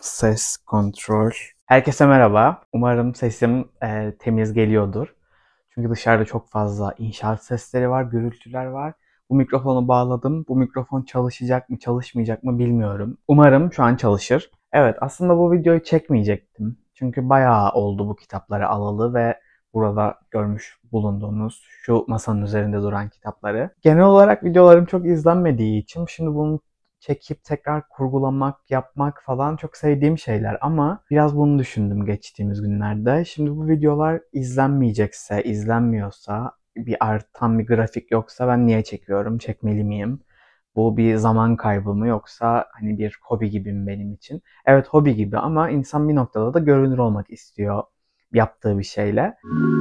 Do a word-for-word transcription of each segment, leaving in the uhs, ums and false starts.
Ses kontrol. Herkese merhaba. Umarım sesim e, temiz geliyordur. Çünkü dışarıda çok fazla inşaat sesleri var, gürültüler var. Bu mikrofonu bağladım. Bu mikrofon çalışacak mı, çalışmayacak mı bilmiyorum. Umarım şu an çalışır. Evet, aslında bu videoyu çekmeyecektim. Çünkü bayağı oldu bu kitapları alalı ve burada görmüş bulunduğunuz şu masanın üzerinde duran kitapları. Genel olarak videolarım çok izlenmediği için şimdi bunu çekip tekrar kurgulamak, yapmak falan çok sevdiğim şeyler ama biraz bunu düşündüm geçtiğimiz günlerde. Şimdi bu videolar izlenmeyecekse, izlenmiyorsa, bir artan bir grafik yoksa ben niye çekiyorum, çekmeli miyim? Bu bir zaman kaybı mı yoksa hani bir hobi gibi mi benim için? Evet, hobi gibi ama insan bir noktada da görünür olmak istiyor yaptığı bir şeyle.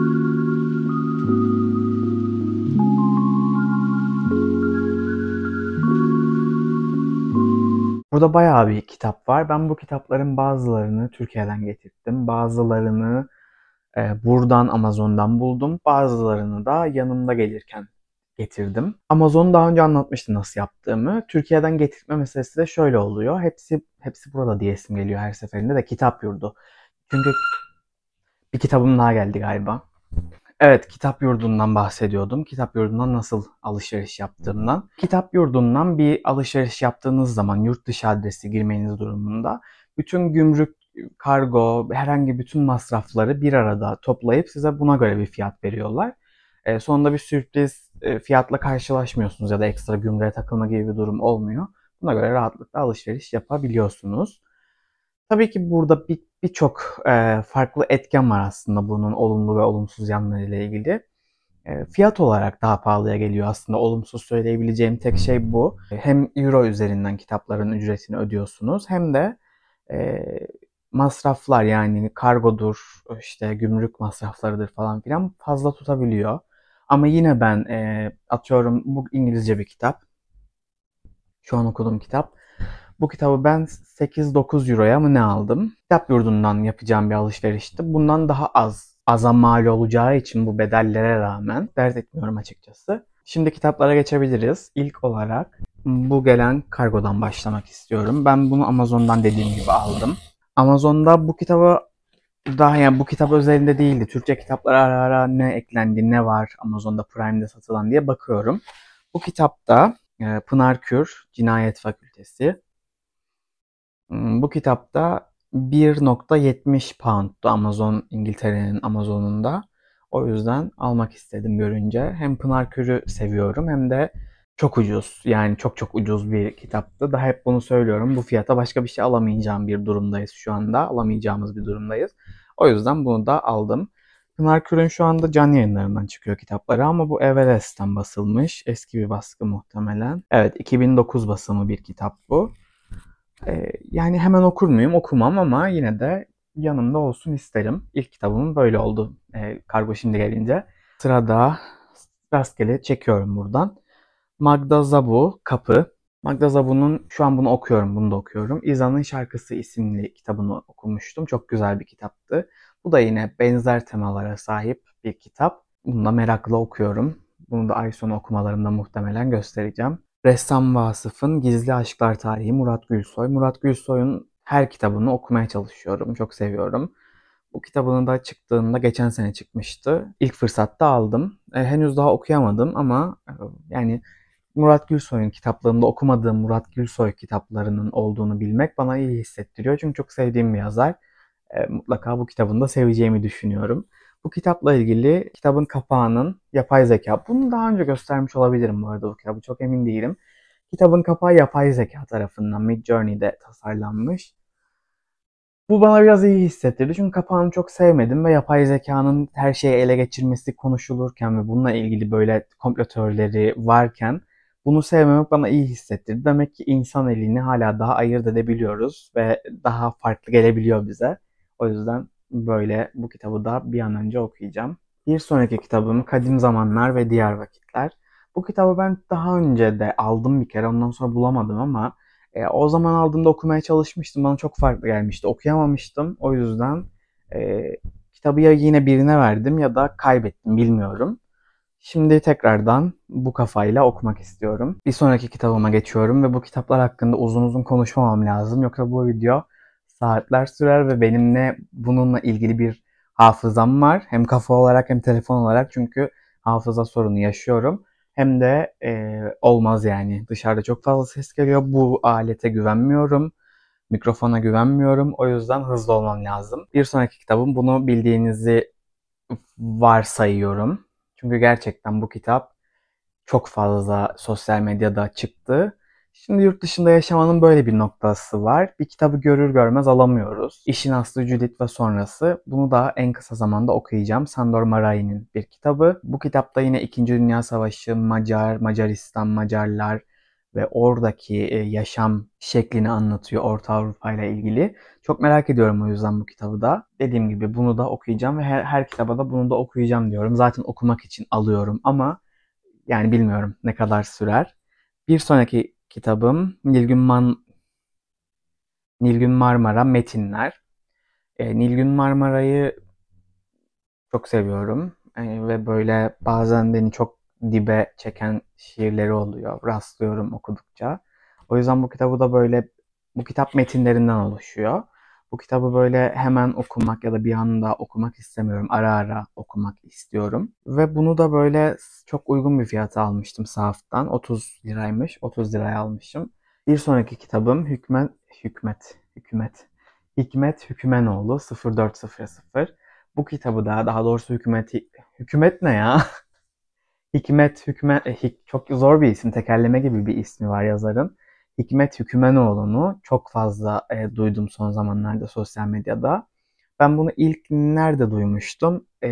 Burada bayağı bir kitap var. Ben bu kitapların bazılarını Türkiye'den getirttim. Bazılarını e, buradan Amazon'dan buldum. Bazılarını da yanımda gelirken getirdim. Amazon'u daha önce anlatmıştım nasıl yaptığımı. Türkiye'den getirtme meselesi de şöyle oluyor. Hepsi hepsi burada diyesim geliyor her seferinde de kitap yurdu. Çünkü bir kitabım daha geldi galiba. Evet, kitap yurdundan bahsediyordum. Kitap yurdundan nasıl alışveriş yaptığımdan. Kitap yurdundan bir alışveriş yaptığınız zaman yurt dışı adresi girmeniz durumunda bütün gümrük, kargo, herhangi bütün masrafları bir arada toplayıp size buna göre bir fiyat veriyorlar. E, sonunda bir sürpriz e, fiyatla karşılaşmıyorsunuz ya da ekstra gümrüğe takılma gibi bir durum olmuyor. Buna göre rahatlıkla alışveriş yapabiliyorsunuz. Tabii ki burada bir birçok e, farklı etken var aslında bunun olumlu ve olumsuz yanlarıyla ilgili. E, fiyat olarak daha pahalıya geliyor aslında. Olumsuz söyleyebileceğim tek şey bu. Hem euro üzerinden kitapların ücretini ödüyorsunuz hem de e, masraflar yani kargodur, işte gümrük masraflarıdır falan filan fazla tutabiliyor. Ama yine ben e, atıyorum bu İngilizce bir kitap. Şu an okuduğum kitap. Bu kitabı ben sekiz dokuz euroya mı ne aldım? Kitap yurdundan yapacağım bir alışverişti. Bundan daha az, aza mal olacağı için bu bedellere rağmen dert etmiyorum açıkçası. Şimdi kitaplara geçebiliriz. İlk olarak bu gelen kargodan başlamak istiyorum. Ben bunu Amazon'dan dediğim gibi aldım. Amazon'da bu kitabı daha yani bu kitap özelinde değildi. Türkçe kitaplara ara ara ne eklendi, ne var Amazon'da Prime'de satılan diye bakıyorum. Bu kitapta e, Pınar Kür, Cinayet Fakültesi. Hmm, Bu kitapta bir nokta yetmiş pound'tu Amazon, İngiltere'nin Amazon'unda. O yüzden almak istedim görünce. Hem Pınar Kür'ü seviyorum hem de çok ucuz. Yani çok çok ucuz bir kitaptı. Daha hep bunu söylüyorum. Bu fiyata başka bir şey alamayacağım bir durumdayız şu anda. Alamayacağımız bir durumdayız. O yüzden bunu da aldım. Pınar Kür'ün şu anda canlı yayınlarından çıkıyor kitapları ama bu Everest'ten basılmış. Eski bir baskı muhtemelen. Evet, iki bin dokuz basımı bir kitap bu. Ee, yani hemen okur muyum? Okumam ama yine de yanımda olsun isterim. İlk kitabım böyle oldu. Ee, kargo şimdi gelince. Sırada rastgele çekiyorum buradan. Magda Zabu, Kapı. Magda Zabu'nun şu an bunu okuyorum, bunu da okuyorum. İza'nın Şarkısı isimli kitabını okumuştum. Çok güzel bir kitaptı. Bu da yine benzer temalara sahip bir kitap. Bunu da merakla okuyorum. Bunu da ay sonu okumalarımda muhtemelen göstereceğim. Ressam Vasıf'ın Gizli Aşklar Tarihi Murat Gülsoy. Murat Gülsoy'un her kitabını okumaya çalışıyorum. Çok seviyorum. Bu kitabının da çıktığında geçen sene çıkmıştı. İlk fırsatta aldım. E, henüz daha okuyamadım ama e, yani Murat Gülsoy'un kitaplarında okumadığım Murat Gülsoy kitaplarının olduğunu bilmek bana iyi hissettiriyor. Çünkü çok sevdiğim bir yazar. E, mutlaka bu kitabını da seveceğimi düşünüyorum. Bu kitapla ilgili kitabın kapağının yapay zeka. Bunu daha önce göstermiş olabilirim bu arada bu kitabı. Çok emin değilim. Kitabın kapağı yapay zeka tarafından Midjourney'de tasarlanmış. Bu bana biraz iyi hissettirdi. Çünkü kapağını çok sevmedim ve yapay zekanın her şeyi ele geçirmesi konuşulurken ve bununla ilgili böyle komplo teorileri varken bunu sevmemek bana iyi hissettirdi. Demek ki insan elini hala daha ayırt edebiliyoruz ve daha farklı gelebiliyor bize. O yüzden böyle bu kitabı da bir an önce okuyacağım. Bir sonraki kitabım Kadim Zamanlar ve Diğer Vakitler. Bu kitabı ben daha önce de aldım bir kere, ondan sonra bulamadım ama e, o zaman aldığımda okumaya çalışmıştım. Bana çok farklı gelmişti. Okuyamamıştım. O yüzden e, kitabı ya yine birine verdim ya da kaybettim, bilmiyorum. Şimdi tekrardan bu kafayla okumak istiyorum. Bir sonraki kitabıma geçiyorum ve bu kitaplar hakkında uzun uzun konuşmamam lazım. Yoksa bu video saatler sürer ve benim ne bununla ilgili bir hafızam var. Hem kafa olarak hem telefon olarak, çünkü hafıza sorunu yaşıyorum. Hem de e, olmaz yani. Dışarıda çok fazla ses geliyor. Bu alete güvenmiyorum. Mikrofona güvenmiyorum. O yüzden hızlı olmam lazım. Bir sonraki kitabım, bunu bildiğinizi varsayıyorum. Çünkü gerçekten bu kitap çok fazla sosyal medyada çıktı. Şimdi yurt dışında yaşamanın böyle bir noktası var. Bir kitabı görür görmez alamıyoruz. İşin Aslı Judith ve Sonrası. Bunu da en kısa zamanda okuyacağım. Sandor Marai'nin bir kitabı. Bu kitapta yine İkinci Dünya Savaşı, Macar, Macaristan, Macarlar ve oradaki e, yaşam şeklini anlatıyor Orta Avrupa ile ilgili. Çok merak ediyorum o yüzden bu kitabı da. Dediğim gibi bunu da okuyacağım ve her, her kitaba da bunu da okuyacağım diyorum. Zaten okumak için alıyorum ama yani bilmiyorum ne kadar sürer. Bir sonraki kitabım Nilgün, Man Nilgün Marmara Metinler. E, Nilgün Marmara'yı çok seviyorum. E, ve böyle bazen beni çok dibe çeken şiirleri oluyor. Rastlıyorum okudukça. O yüzden bu kitabı da böyle, bu kitap metinlerinden oluşuyor. Bu kitabı böyle hemen okumak ya da bir anda okumak istemiyorum. Ara ara okumak istiyorum. Ve bunu da böyle çok uygun bir fiyata almıştım sahaftan. otuz liraymış. otuz liraya almışım. Bir sonraki kitabım Hükmet Hükmet Hükmet Hikmet Hükümenoğlu sıfır dört sıfır sıfır. Bu kitabı da, daha doğrusu Hükümet Hükümet ne ya? Hikmet Hükümet Hik, çok zor bir isim, tekerleme gibi bir ismi var yazarın. Hikmet Hükümenoğlu'nu çok fazla e, duydum son zamanlarda sosyal medyada. Ben bunu ilk nerede duymuştum? E,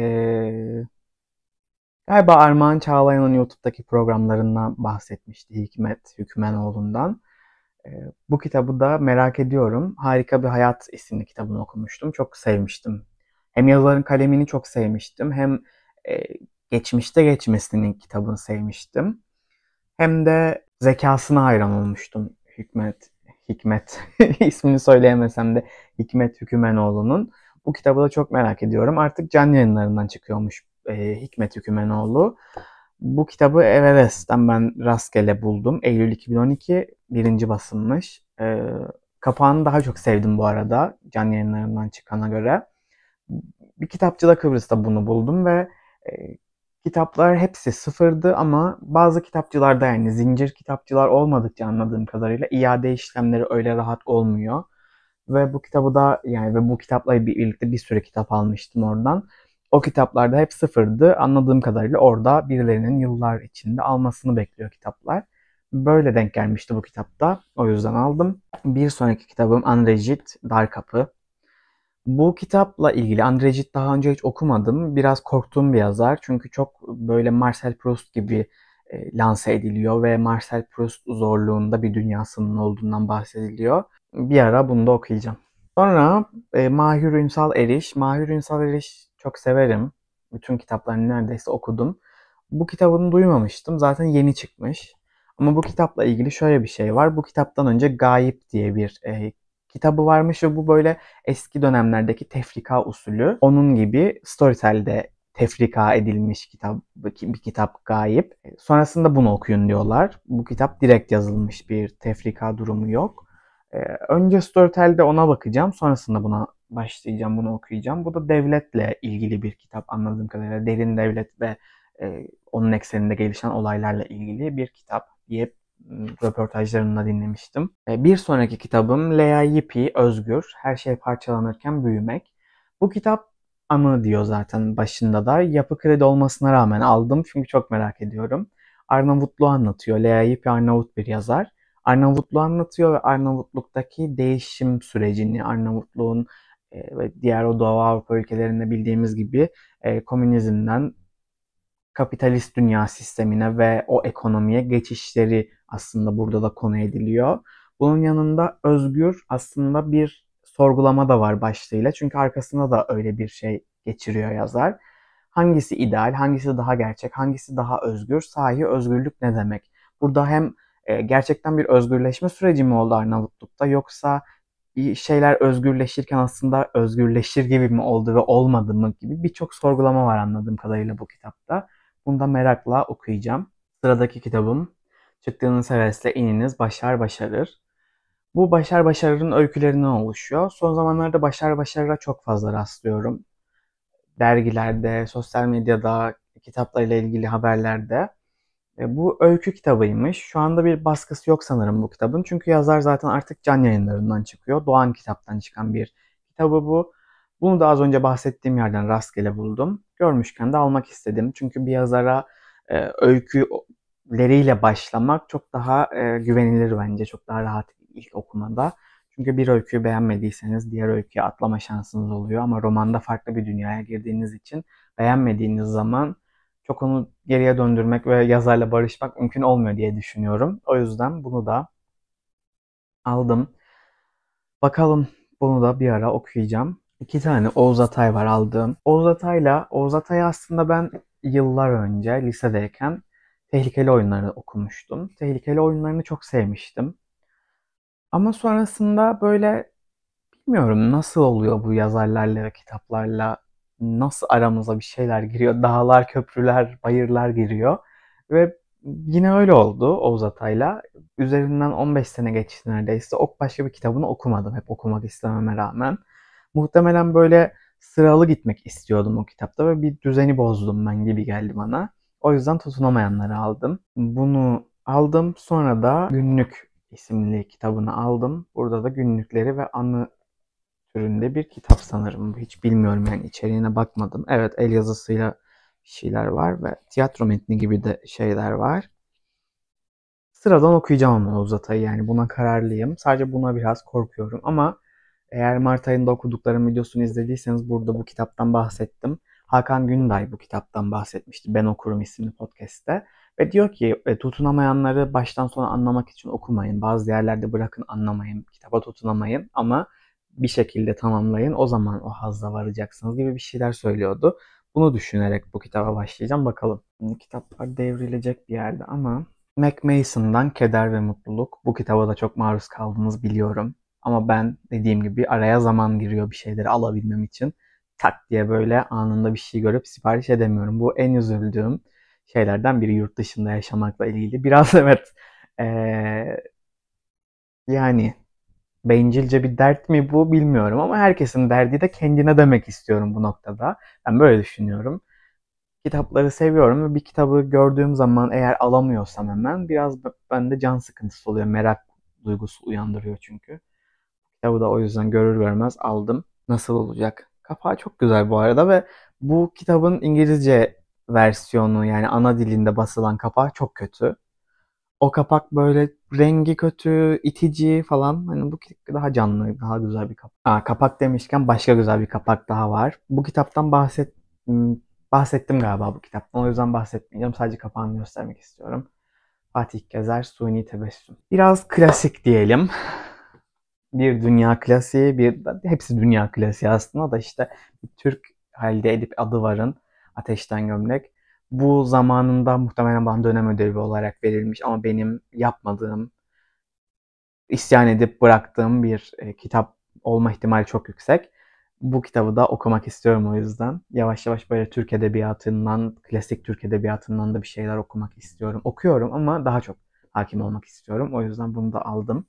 galiba Armağan Çağlayan'ın YouTube'daki programlarından bahsetmişti Hikmet Hükümenoğlu'ndan. E, bu kitabı da merak ediyorum. Harika Bir Hayat isimli kitabını okumuştum. Çok sevmiştim. Hem yazarın kalemini çok sevmiştim, hem e, geçmişte geçmesinin kitabını sevmiştim. Hem de zekasına hayran olmuştum Hikmet, Hikmet ismini söyleyemesem de Hikmet Hükümenoğlu'nun. Bu kitabı da çok merak ediyorum. Artık Can Yayınları'ndan çıkıyormuş e, Hikmet Hükümenoğlu. Bu kitabı Everest'ten ben rastgele buldum. Eylül iki bin on iki birinci basılmış. E, kapağını daha çok sevdim bu arada, Can Yayınları'ndan çıkana göre. Bir kitapçıda Kıbrıs'ta bunu buldum ve e, kitaplar hepsi sıfırdı ama bazı kitapçılarda, yani zincir kitapçılar olmadıkça anladığım kadarıyla, iade işlemleri öyle rahat olmuyor. Ve bu kitabı da, yani ve bu kitapla birlikte bir sürü kitap almıştım oradan. O kitaplarda hep sıfırdı. Anladığım kadarıyla orada birilerinin yıllar içinde almasını bekliyor kitaplar. Böyle denk gelmişti bu kitapta. O yüzden aldım. Bir sonraki kitabım André Gide Dar Kapı. Bu kitapla ilgili, André Gide daha önce hiç okumadım. Biraz korktuğum bir yazar. Çünkü çok böyle Marcel Proust gibi e, lanse ediliyor ve Marcel Proust zorluğunda bir dünyasının olduğundan bahsediliyor. Bir ara bunu da okuyacağım. Sonra e, Mahir Ünsal Eriş. Mahir Ünsal Eriş çok severim. Bütün kitaplarını neredeyse okudum. Bu kitabını duymamıştım. Zaten yeni çıkmış. Ama bu kitapla ilgili şöyle bir şey var. Bu kitaptan önce Gayip diye bir e, kitabı varmış ve bu böyle eski dönemlerdeki tefrika usulü. Onun gibi Storytel'de tefrika edilmiş kitap, bir kitap Gayip. Sonrasında bunu okuyun diyorlar. Bu kitap direkt yazılmış, bir tefrika durumu yok. Ee, önce Storytel'de ona bakacağım. Sonrasında buna başlayacağım, bunu okuyacağım. Bu da devletle ilgili bir kitap anladığım kadarıyla. Derin devlet ve e, onun ekseninde gelişen olaylarla ilgili bir kitap diye röportajlarını dinlemiştim. Bir sonraki kitabım Lea Ypi Özgür. Her şey parçalanırken büyümek. Bu kitap anı diyor zaten başında da. Yapı Kredi olmasına rağmen aldım çünkü çok merak ediyorum. Arnavutluğu anlatıyor. Lea Ypi Arnavut bir yazar. Arnavutluğu anlatıyor ve Arnavutluk'taki değişim sürecini, Arnavutluğun e, ve diğer o Doğu Avrupa ülkelerinde bildiğimiz gibi e, komünizmden kapitalist dünya sistemine ve o ekonomiye geçişleri aslında burada da konu ediliyor. Bunun yanında Özgür aslında bir sorgulama da var başlığıyla. Çünkü arkasında da öyle bir şey geçiriyor yazar. Hangisi ideal, hangisi daha gerçek, hangisi daha özgür, sahi özgürlük ne demek? Burada hem e, gerçekten bir özgürleşme süreci mi oldu Arnavutluk'ta, yoksa bir şeyler özgürleşirken aslında özgürleşir gibi mi oldu ve olmadı mı gibi birçok sorgulama var anladığım kadarıyla bu kitapta. Bunu da merakla okuyacağım. Sıradaki kitabım Çıktığınız Hevesle İniniz Başar Başarır. Bu Başar Başarır'ın öykülerinden oluşuyor. Son zamanlarda Başar Başarır'a çok fazla rastlıyorum. Dergilerde, sosyal medyada, kitaplarıyla ilgili haberlerde. E, bu öykü kitabıymış. Şu anda bir baskısı yok sanırım bu kitabın. Çünkü yazar zaten artık Can Yayınları'ndan çıkıyor. Doğan Kitap'tan çıkan bir kitabı bu. Bunu da az önce bahsettiğim yerden rastgele buldum. Görmüşken de almak istedim. Çünkü bir yazara e, öyküleriyle başlamak çok daha e, güvenilir bence. Çok daha rahat ilk okumada. Çünkü bir öyküyü beğenmediyseniz diğer öyküye atlama şansınız oluyor. Ama romanda farklı bir dünyaya girdiğiniz için beğenmediğiniz zaman çok onu geriye döndürmek ve yazarla barışmak mümkün olmuyor diye düşünüyorum. O yüzden bunu da aldım. Bakalım, bunu da bir ara okuyacağım. İki tane Oğuz Atay var aldığım. Oğuz Atay'la, Oğuz Atay'ı aslında ben yıllar önce lisedeyken Tehlikeli Oyunları okumuştum. Tehlikeli Oyunlarını çok sevmiştim. Ama sonrasında böyle bilmiyorum nasıl oluyor bu yazarlarla ve kitaplarla, nasıl aramıza bir şeyler giriyor. Dağlar, köprüler, bayırlar giriyor. Ve yine öyle oldu Oğuz Atay'la. Üzerinden on beş sene geçti neredeyse. Ok başka bir kitabını okumadım. Hep okumak istememe rağmen. Muhtemelen böyle sıralı gitmek istiyordum o kitapta ve bir düzeni bozdum ben gibi geldi bana. O yüzden tutunamayanları aldım. Bunu aldım. Sonra da Günlük isimli kitabını aldım. Burada da günlükleri ve anı türünde bir kitap sanırım. Hiç bilmiyorum yani içeriğine bakmadım. Evet, el yazısıyla bir şeyler var ve tiyatro metni gibi de şeyler var. Sıradan okuyacağım ama Oğuz Atay'ı, yani buna kararlıyım. Sadece buna biraz korkuyorum ama eğer Mart ayında okuduklarım videosunu izlediyseniz burada bu kitaptan bahsettim. Hakan Günday bu kitaptan bahsetmişti Ben Okurum isimli podcast'te. Ve diyor ki e, tutunamayanları baştan sona anlamak için okumayın. Bazı yerlerde bırakın, anlamayın. Kitaba tutunamayın ama bir şekilde tamamlayın. O zaman o hazza varacaksınız gibi bir şeyler söylüyordu. Bunu düşünerek bu kitaba başlayacağım. Bakalım. Şimdi kitaplar devrilecek bir yerde ama Mac Mason'dan Keder ve Mutluluk. Bu kitaba da çok maruz kaldığınızı biliyorum. Ama ben dediğim gibi araya zaman giriyor bir şeyleri alabilmem için. Tak diye böyle anında bir şey görüp sipariş edemiyorum. Bu en üzüldüğüm şeylerden biri yurt dışında yaşamakla ilgili. Biraz evet ee, yani bencilce bir dert mi bu bilmiyorum ama herkesin derdi de kendine demek istiyorum bu noktada. Ben böyle düşünüyorum. Kitapları seviyorum ve bir kitabı gördüğüm zaman eğer alamıyorsam hemen biraz bende can sıkıntısı oluyor. Merak duygusu uyandırıyor çünkü. Kitabı da o yüzden görür görmez aldım. Nasıl olacak? Kapağı çok güzel bu arada ve bu kitabın İngilizce versiyonu, yani ana dilinde basılan kapağı çok kötü. O kapak böyle rengi kötü, itici falan. Hani bu daha canlı, daha güzel bir kapak. Aa, kapak demişken başka güzel bir kapak daha var. Bu kitaptan bahset hmm, bahsettim galiba bu kitaptan. O yüzden bahsetmeyeceğim. Sadece kapağını göstermek istiyorum. Fatih Gezer, Suni Tebessüm. Biraz klasik diyelim. Bir dünya klasiği, bir hepsi dünya klasiği aslında da işte Türk halde Edip Adıvar'ın Ateşten Gömlek. Bu zamanında muhtemelen bana dönem ödevi olarak verilmiş ama benim yapmadığım, isyan edip bıraktığım bir e, kitap olma ihtimali çok yüksek. Bu kitabı da okumak istiyorum o yüzden. Yavaş yavaş böyle Türk edebiyatından, klasik Türk edebiyatından da bir şeyler okumak istiyorum. Okuyorum ama daha çok hakim olmak istiyorum. O yüzden bunu da aldım.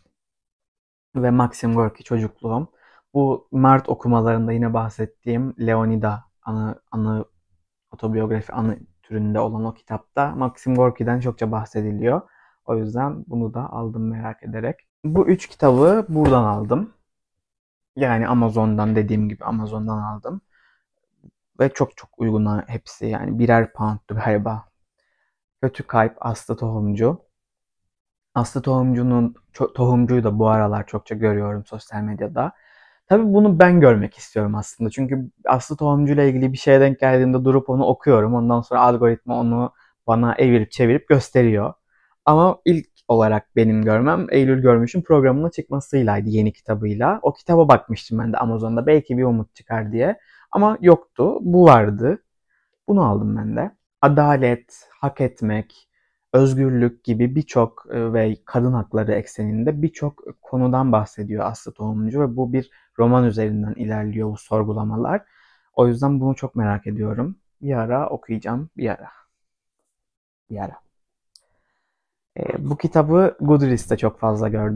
Ve Maxim Gorki Çocukluğum. Bu Mart okumalarında yine bahsettiğim Leonida anı, anı otobiyografi anı türünde olan o kitapta Maxim Gorki'den çokça bahsediliyor. O yüzden bunu da aldım merak ederek. Bu üç kitabı buradan aldım. Yani Amazon'dan, dediğim gibi Amazon'dan aldım. Ve çok çok uyguna hepsi, yani birer poundtu galiba. Kötü Kalp, Aslı Tohumcu. Aslı Tohumcu'nun Tohumcu'yu da bu aralar çokça görüyorum sosyal medyada. Tabii bunu ben görmek istiyorum aslında. Çünkü Aslı Tohumcu ile ilgili bir şeye denk geldiğimde durup onu okuyorum. Ondan sonra algoritma onu bana evirip çevirip gösteriyor. Ama ilk olarak benim görmem Eylül Görmüş'ün programına çıkmasıylaydı, yeni kitabıyla. O kitaba bakmıştım ben de Amazon'da, belki bir umut çıkar diye. Ama yoktu. Bu vardı. Bunu aldım ben de. Adalet, hak etmek, özgürlük gibi birçok e, ve kadın hakları ekseninde birçok konudan bahsediyor Aslı Tohumcu ve bu bir roman üzerinden ilerliyor bu sorgulamalar. O yüzden bunu çok merak ediyorum. Bir ara okuyacağım. Bir ara. Bir ara. E, bu kitabı Goodreads'te çok fazla gördüm.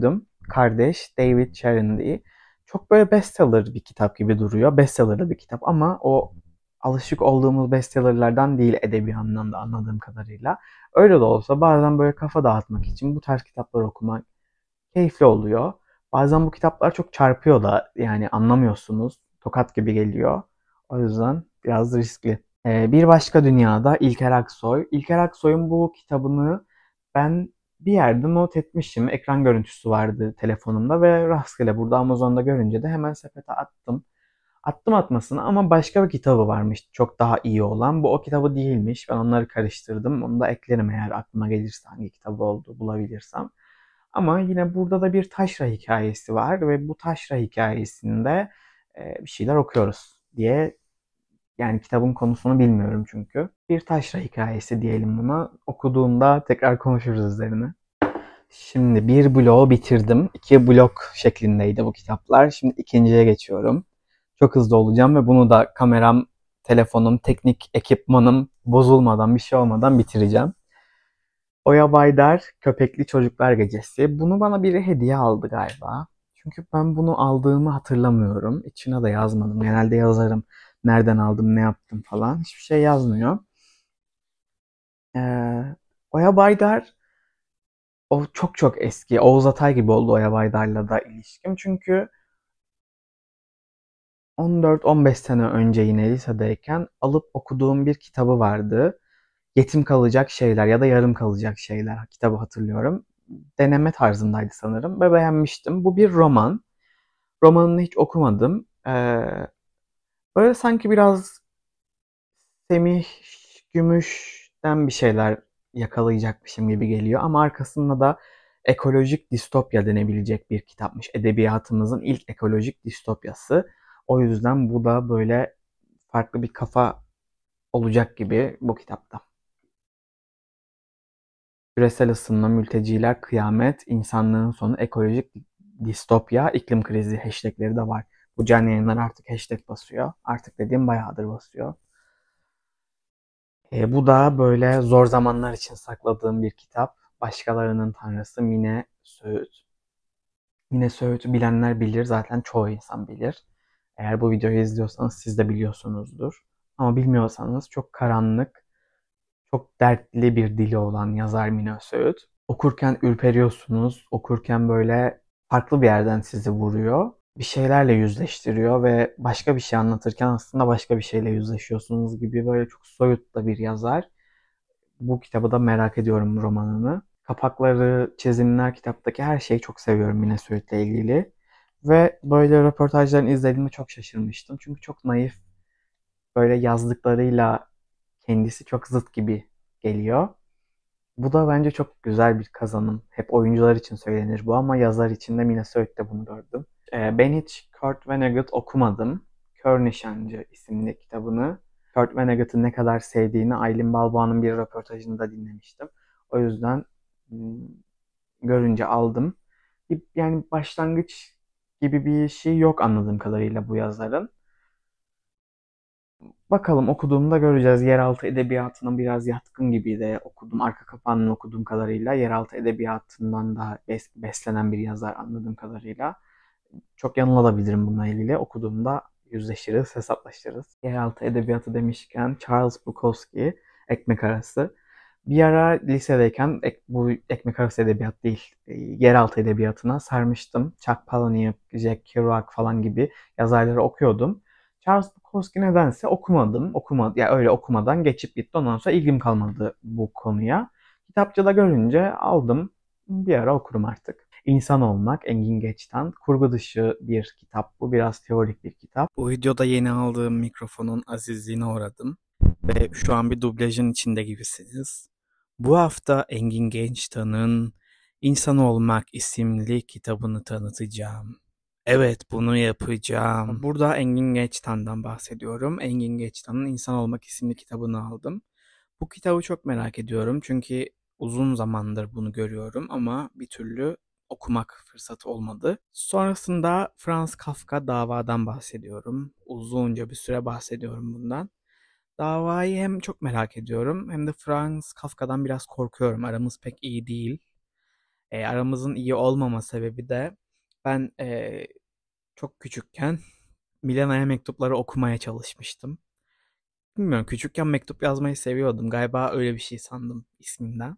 kardeş David Charindy. Çok böyle bestseller bir kitap gibi duruyor. Bestseller'lı bir kitap ama o alışık olduğumuz bestseller'lardan değil edebi anlamda anladığım kadarıyla. Öyle de olsa bazen böyle kafa dağıtmak için bu tarz kitaplar okumak keyifli oluyor. Bazen bu kitaplar çok çarpıyor da yani anlamıyorsunuz. Tokat gibi geliyor. O yüzden biraz riskli. Ee, bir başka dünyada İlker Aksoy. İlker Aksoy'un bu kitabını ben bir yerde not etmişim. Ekran görüntüsü vardı telefonumda ve rastgele burada Amazon'da görünce de hemen sepete attım. Attım atmasını ama başka bir kitabı varmış çok daha iyi olan. Bu o kitabı değilmiş. Ben onları karıştırdım. Onu da eklerim eğer aklıma gelirse hangi kitabı oldu bulabilirsem. Ama yine burada da bir taşra hikayesi var ve bu taşra hikayesinde e, bir şeyler okuyoruz diye yani kitabın konusunu bilmiyorum çünkü. Bir taşra hikayesi diyelim buna. Okuduğumda tekrar konuşuruz üzerine. Şimdi bir bloğu bitirdim. İki blok şeklindeydi bu kitaplar. Şimdi ikinciye geçiyorum. Çok hızlı olacağım ve bunu da kameram, telefonum, teknik ekipmanım bozulmadan, bir şey olmadan bitireceğim. Oya Baydar Köpekli Çocuklar Gecesi. Bunu bana biri hediye aldı galiba. Çünkü ben bunu aldığımı hatırlamıyorum. İçine de yazmadım. Genelde yazarım. Nereden aldım, ne yaptım falan. Hiçbir şey yazmıyor. Ee, Oya Baydar o çok çok eski. Oğuz Atay gibi oldu Oya Baydar'la da ilişkim. Çünkü on dört on beş sene önce yine lisedeyken alıp okuduğum bir kitabı vardı. Yetim kalacak şeyler ya da yarım kalacak şeyler kitabı hatırlıyorum. Deneme tarzındaydı sanırım ve beğenmiştim. Bu bir roman. Romanını hiç okumadım. Ee, böyle sanki biraz Semih Gümüş'ten bir şeyler yakalayacakmışım gibi geliyor. Ama arkasında da ekolojik distopya denebilecek bir kitapmış. Edebiyatımızın ilk ekolojik distopyası. O yüzden bu da böyle farklı bir kafa olacak gibi bu kitapta. Küresel ısınma, mülteciler, kıyamet, insanlığın sonu, ekolojik distopya, iklim krizi hashtagleri de var. Bu canlı yayınlar artık hashtag basıyor. Artık dediğim bayağıdır basıyor. E, bu da böyle zor zamanlar için sakladığım bir kitap. Başkalarının Tanrısı Mine Söğüt. Mine Söğüt'ü bilenler bilir. Zaten çoğu insan bilir. Eğer bu videoyu izliyorsanız siz de biliyorsunuzdur. Ama bilmiyorsanız çok karanlık, çok dertli bir dili olan yazar Mine Söğüt. Okurken ürperiyorsunuz. Okurken böyle farklı bir yerden sizi vuruyor. Bir şeylerle yüzleştiriyor ve başka bir şey anlatırken aslında başka bir şeyle yüzleşiyorsunuz gibi böyle çok soyut da bir yazar. Bu kitabı da merak ediyorum romanını. Kapakları, çizimler, kitaptaki her şeyi çok seviyorum Mine Söğüt'le ilgili. Ve böyle röportajlarını izlediğimde çok şaşırmıştım. Çünkü çok naif, böyle yazdıklarıyla kendisi çok zıt gibi geliyor. Bu da bence çok güzel bir kazanım. Hep oyuncular için söylenir bu ama yazar için de Mine Söğüt'te bunu gördüm. Ee, ben hiç Kurt Vonnegut okumadım. Kör Nişancı isimli kitabını. Kurt Vonnegut'u ne kadar sevdiğini Aylin Balboğan'ın bir röportajında dinlemiştim. O yüzden hmm, görünce aldım. Yani başlangıç gibi bir şey yok anladığım kadarıyla bu yazarın. Bakalım okuduğumda göreceğiz. Yeraltı edebiyatına biraz yatkın gibi de okudum. Arka kapağını okuduğum kadarıyla yeraltı edebiyatından da bes- beslenen bir yazar anladığım kadarıyla. Çok yanılabilirim bununla ilgili. Okuduğumda yüzleşiriz, hesaplaşırız. Yeraltı edebiyatı demişken Charles Bukowski, Ekmek Arası. Bir ara lisedeyken ek, bu ekmek arası edebiyat değil, e, yeraltı edebiyatına sarmıştım. Chuck Palahniuk, Jack Kerouac falan gibi yazarları okuyordum. Charles Bukowski nedense okumadım. Okumadı, ya öyle okumadan geçip gitti. Ondan sonra ilgim kalmadı bu konuya. Kitapçıda görünce aldım. Bir ara okurum artık. İnsan Olmak, Engin Geç'ten. Kurgu dışı bir kitap bu. Biraz teorik bir kitap. Bu videoda yeni aldığım mikrofonun azizliğine uğradım. Ve şu an bir dublajın içinde gibisiniz. Bu hafta Engin Geçtan'ın İnsan Olmak isimli kitabını tanıtacağım. Evet, bunu yapacağım. Burada Engin Geçtan'dan bahsediyorum. Engin Geçtan'ın İnsan Olmak isimli kitabını aldım. Bu kitabı çok merak ediyorum çünkü uzun zamandır bunu görüyorum ama bir türlü okumak fırsatı olmadı. Sonrasında Franz Kafka Davadan bahsediyorum. Uzunca bir süre bahsediyorum bundan. Davayı hem çok merak ediyorum hem de Franz Kafka'dan biraz korkuyorum. Aramız pek iyi değil. E, aramızın iyi olmama sebebi de ben e, çok küçükken Milena'ya mektupları okumaya çalışmıştım. Bilmiyorum, küçükken mektup yazmayı seviyordum. Galiba öyle bir şey sandım isminden.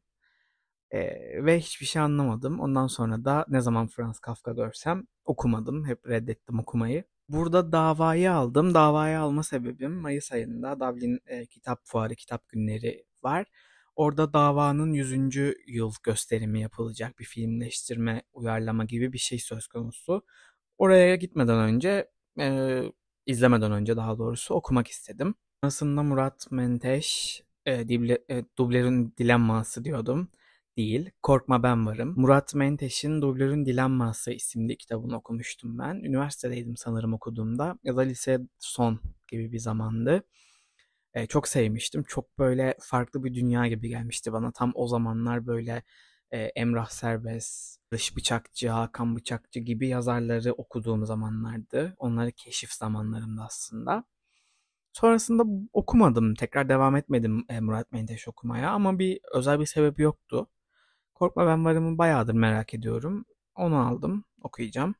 Ee, ve hiçbir şey anlamadım. Ondan sonra da ne zaman Franz Kafka görsem okumadım. Hep reddettim okumayı. Burada davayı aldım. Davayı alma sebebim Mayıs ayında Dublin e, Kitap Fuarı, Kitap Günleri var. Orada davanın yüzüncü yıl gösterimi yapılacak, bir filmleştirme, uyarlama gibi bir şey söz konusu. Oraya gitmeden önce, e, izlemeden önce daha doğrusu okumak istedim. Sonrasında Murat Menteş, e, Dible, e, Dubler'in Dilenması diyordum. Değil, Korkma Ben Varım. Murat Menteş'in Dubler'in Dilenması isimli kitabını okumuştum ben. Üniversitedeydim sanırım okuduğumda, ya da lise son gibi bir zamandı. E, çok sevmiştim. Çok böyle farklı bir dünya gibi gelmişti bana. Tam o zamanlar böyle e, Emrah Serbest, Barış Bıçakçı, Hakan Bıçakçı gibi yazarları okuduğum zamanlardı. Onları keşif zamanlarımda aslında. Sonrasında okumadım. Tekrar devam etmedim e, Murat Menteş okumaya, ama bir özel bir sebebi yoktu. Korkma Ben Varım'ı bayağıdır merak ediyorum. Onu aldım, okuyacağım.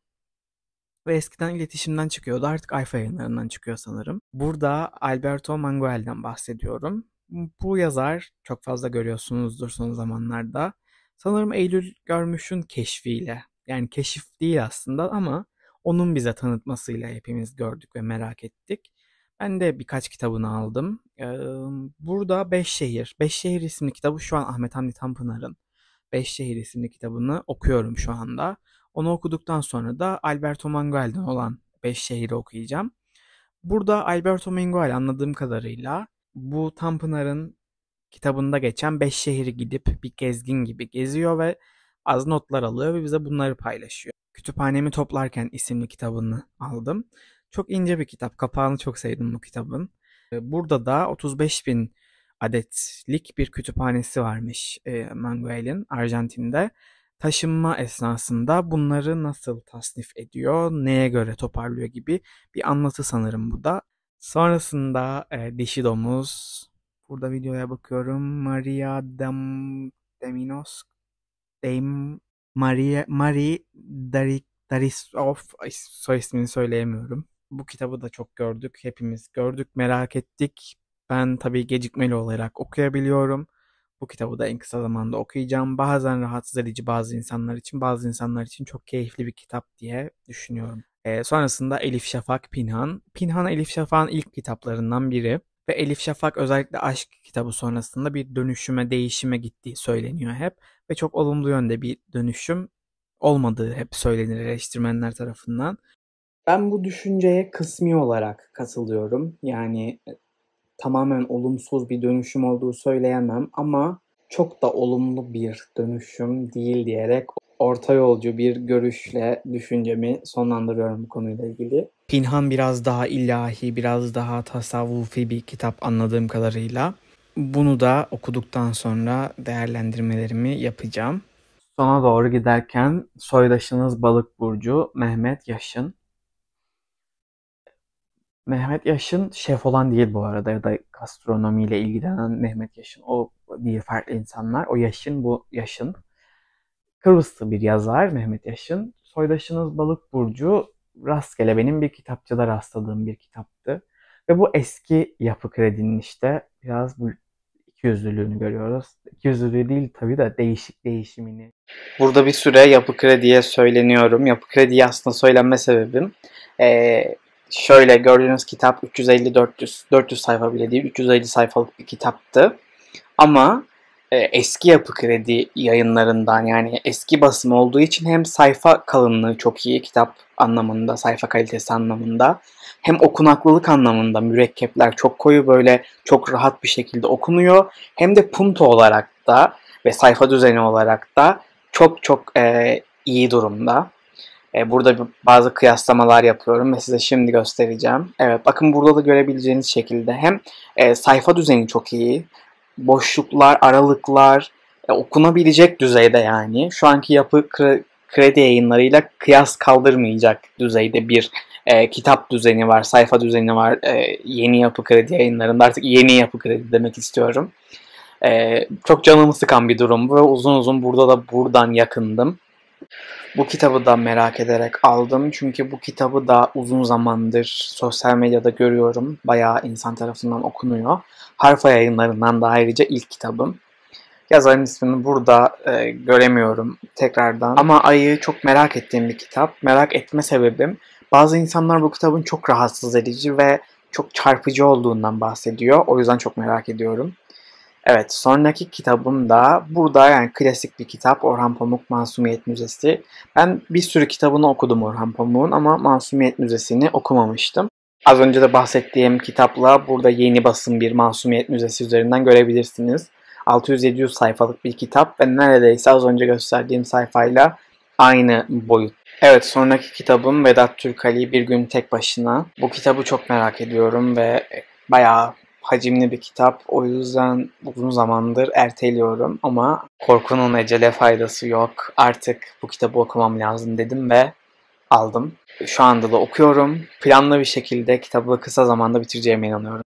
Ve eskiden iletişimden çıkıyordu. Artık Ayfa Yayınları'ndan çıkıyor sanırım. Burada Alberto Manguel'den bahsediyorum. Bu yazar çok fazla görüyorsunuzdur son zamanlarda. Sanırım Eylül Görmüş'ün keşfiyle, yani keşif değil aslında ama onun bize tanıtmasıyla hepimiz gördük ve merak ettik. Ben de birkaç kitabını aldım. Ee, burada Beş Şehir. Beş Şehir isimli kitabı şu an Ahmet Hamdi Tanpınar'ın Beş Şehir isimli kitabını okuyorum şu anda. Onu okuduktan sonra da Alberto Manguel'den olan Beş Şehir'i okuyacağım. Burada Alberto Manguel anladığım kadarıyla bu Tanpınar'ın kitabında geçen beş şehri gidip bir gezgin gibi geziyor ve az notlar alıyor ve bize bunları paylaşıyor. Kütüphanemi Toplarken isimli kitabını aldım. Çok ince bir kitap. Kapağını çok sevdim bu kitabın. Burada da otuz beş bin adetlik bir kütüphanesi varmış e, Manguel'in Arjantin'de. Taşınma esnasında bunları nasıl tasnif ediyor, neye göre toparlıyor gibi bir anlatı sanırım bu da. Sonrasında e, Dişi Domuz. Burada videoya bakıyorum. Maria Dam, Deminos, Dame, Maria, Marie Dari, Darisov, ay, soy ismini söyleyemiyorum. Bu kitabı da çok gördük. Hepimiz gördük, merak ettik. Ben tabii gecikmeli olarak okuyabiliyorum. Bu kitabı da en kısa zamanda okuyacağım. Bazen rahatsız edici bazı insanlar için, bazı insanlar için çok keyifli bir kitap diye düşünüyorum. Ee, sonrasında Elif Şafak Pinhan. Pinhan Elif Şafak'ın ilk kitaplarından biri. Ve Elif Şafak özellikle aşk kitabı sonrasında bir dönüşüme, değişime gittiği söyleniyor hep. Ve çok olumlu yönde bir dönüşüm olmadığı hep söylenir eleştirmenler tarafından. Ben bu düşünceye kısmi olarak katılıyorum. Yani tamamen olumsuz bir dönüşüm olduğu söyleyemem ama çok da olumlu bir dönüşüm değil diyerek orta yolcu bir görüşle düşüncemi sonlandırıyorum bu konuyla ilgili. Pinhan biraz daha ilahi, biraz daha tasavvufi bir kitap anladığım kadarıyla. Bunu da okuduktan sonra değerlendirmelerimi yapacağım. Sona doğru giderken soydaşınız Balık burcu Mehmet Yaşın. Mehmet Yaşın şef olan değil bu arada, ya da gastronomiyle ilgilenen Mehmet Yaşın. O değil, farklı insanlar. O Yaşın, bu Yaşın. Kıbrıslı bir yazar Mehmet Yaşın. Soydaşınız Balık burcu rastgele benim bir kitapçıda rastladığım bir kitaptı. Ve bu eski Yapı Kredi'nin işte biraz bu ikiyüzlülüğünü görüyoruz. İkiyüzlülüğü değil tabii de değişik değişimini. Burada bir süre Yapı Kredi'ye söyleniyorum. Yapı Kredi'ye aslında söylenme sebebim ee, şöyle, gördüğünüz kitap üç yüz elli dört yüz dört yüz sayfa bile değil, üç yüz elli sayfalık bir kitaptı. Ama e, eski Yapı Kredi yayınlarından, yani eski basım olduğu için hem sayfa kalınlığı çok iyi kitap anlamında, sayfa kalitesi anlamında, hem okunaklılık anlamında mürekkepler çok koyu, böyle çok rahat bir şekilde okunuyor. Hem de punto olarak da ve sayfa düzeni olarak da çok çok e, iyi durumda. E, burada bazı kıyaslamalar yapıyorum ve size şimdi göstereceğim. Evet, bakın burada da görebileceğiniz şekilde hem e, sayfa düzeni çok iyi, boşluklar, aralıklar e, okunabilecek düzeyde yani. Şu anki Yapı Kredi yayınlarıyla kıyas kaldırmayacak düzeyde bir e, kitap düzeni var, sayfa düzeni var. E, yeni Yapı Kredi yayınlarında, artık yeni Yapı Kredi demek istiyorum. Ee, çok canımı sıkan bir durum ve uzun uzun burada da buradan yakındım. Bu kitabı da merak ederek aldım. Çünkü bu kitabı da uzun zamandır sosyal medyada görüyorum. Bayağı insan tarafından okunuyor. Harfa Yayınlarından da ayrıca ilk kitabım. Yazarın ismini burada e, göremiyorum tekrardan. Ama Ay'ı çok merak ettiğim bir kitap. Merak etme sebebim, bazı insanlar bu kitabın çok rahatsız edici ve çok çarpıcı olduğundan bahsediyor. O yüzden çok merak ediyorum. Evet, sonraki kitabım da burada, yani klasik bir kitap. Orhan Pamuk Masumiyet Müzesi. Ben bir sürü kitabını okudum Orhan Pamuk'un ama Masumiyet Müzesi'ni okumamıştım. Az önce de bahsettiğim kitapla burada yeni basım bir Masumiyet Müzesi üzerinden görebilirsiniz. altı yüz yedi yüz sayfalık bir kitap ve neredeyse az önce gösterdiğim sayfayla aynı boyut. Evet, sonraki kitabım Vedat Türkali Bir Gün Tek Başına. Bu kitabı çok merak ediyorum ve bayağı hacimli bir kitap. O yüzden uzun zamandır erteliyorum ama korkunun ecele faydası yok. Artık bu kitabı okumam lazım dedim ve aldım. Şu anda da okuyorum. Planlı bir şekilde kitabı kısa zamanda bitireceğime inanıyorum.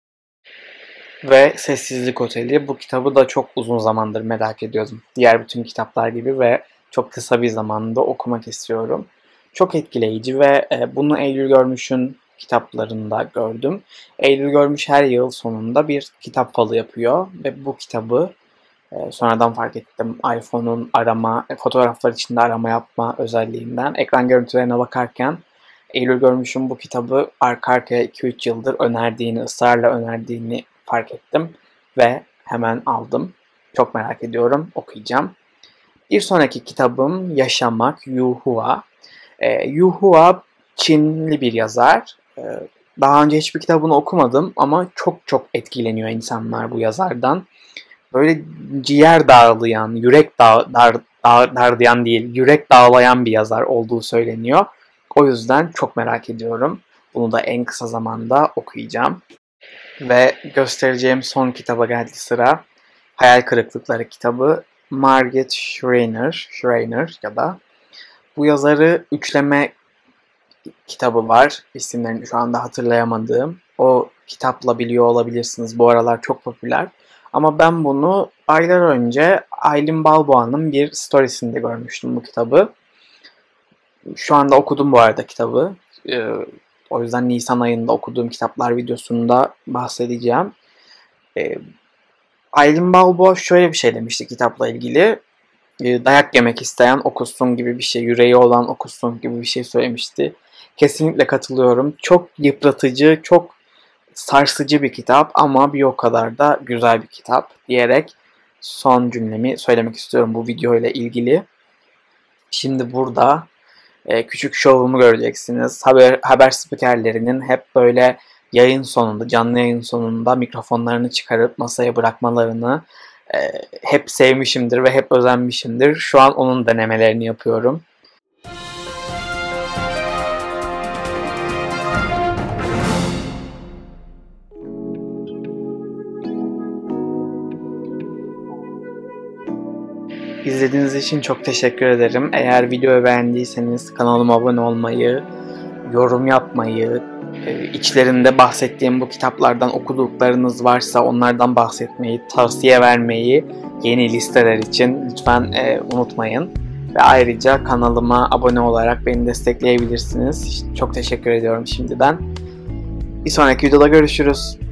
Ve Sessizlik Oteli. Bu kitabı da çok uzun zamandır merak ediyordum. Diğer bütün kitaplar gibi ve çok kısa bir zamanda okumak istiyorum. Çok etkileyici ve bunu Eylül Görmüş'ün kitaplarında gördüm. Eylül Görmüş her yıl sonunda bir kitap falı yapıyor ve bu kitabı sonradan fark ettim. iPhone'un arama, fotoğraflar içinde arama yapma özelliğinden ekran görüntülerine bakarken Eylül Görmüş'ün bu kitabı arka arkaya iki üç yıldır önerdiğini, ısrarla önerdiğini fark ettim ve hemen aldım. Çok merak ediyorum, okuyacağım. Bir sonraki kitabım Yaşamak, Yu Hua. E, Yu Hua Çinli bir yazar. E, daha önce hiçbir kitabını okumadım ama çok çok etkileniyor insanlar bu yazardan. Böyle ciğer dağlayan, yürek dağ, dar, dağ, darlayan değil, yürek dağlayan bir yazar olduğu söyleniyor. O yüzden çok merak ediyorum. Bunu da en kısa zamanda okuyacağım. Ve göstereceğim son kitaba geldi sıra. Hayal Kırıklıkları kitabı. Margit Schreiner, Schreiner ya da. Bu yazarı üçleme kitabı var. İsimlerini şu anda hatırlayamadığım. O kitapla biliyor olabilirsiniz. Bu aralar çok popüler. Ama ben bunu aylar önce Aylin Balboğa'nın bir storiesinde görmüştüm bu kitabı. Şu anda okudum bu arada kitabı. Ee, o yüzden Nisan ayında okuduğum kitaplar videosunda bahsedeceğim. Ee, Aylin Balboğa şöyle bir şey demişti kitapla ilgili. Ee, dayak yemek isteyen okusun gibi bir şey, yüreği olan okusun gibi bir şey söylemişti. Kesinlikle katılıyorum. Çok yıpratıcı, çok sarsıcı bir kitap ama bir o kadar da güzel bir kitap diyerek son cümlemi söylemek istiyorum bu video ile ilgili. Şimdi burada e, küçük şovumu göreceksiniz. Haber, haber spikerlerinin hep böyle yayın sonunda, canlı yayın sonunda mikrofonlarını çıkarıp masaya bırakmalarını e, hep sevmişimdir ve hep özenmişimdir. Şu an onun denemelerini yapıyorum. İzlediğiniz için çok teşekkür ederim. Eğer videoyu beğendiyseniz kanalıma abone olmayı, yorum yapmayı, içlerinde bahsettiğim bu kitaplardan okuduklarınız varsa onlardan bahsetmeyi, tavsiye vermeyi yeni listeler için lütfen e, unutmayın. Ve ayrıca kanalıma abone olarak beni destekleyebilirsiniz. Çok teşekkür ediyorum şimdiden. Bir sonraki videoda görüşürüz.